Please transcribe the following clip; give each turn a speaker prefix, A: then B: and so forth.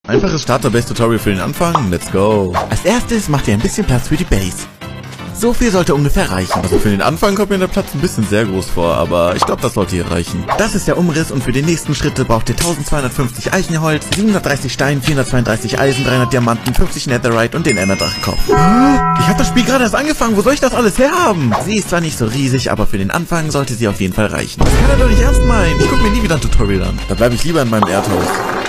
A: Einfaches Starter-Base-Tutorial für den Anfang. Let's go. Als erstes macht ihr ein bisschen Platz für die Base. So viel sollte ungefähr reichen. Also für den Anfang kommt mir der Platz ein bisschen sehr groß vor, aber ich glaube, das sollte hier reichen. Das ist der Umriss und für die nächsten Schritte braucht ihr 1250 Eichenholz, 730 Stein, 432 Eisen, 300 Diamanten, 50 Netherite und den Enderdrachenkopf. Ich habe das Spiel gerade erst angefangen, wo soll ich das alles herhaben? Sie ist zwar nicht so riesig, aber für den Anfang sollte sie auf jeden Fall reichen. Das kann er doch nicht ernst meinen. Ich gucke mir nie wieder ein Tutorial an. Da bleibe ich lieber in meinem Erdhaus.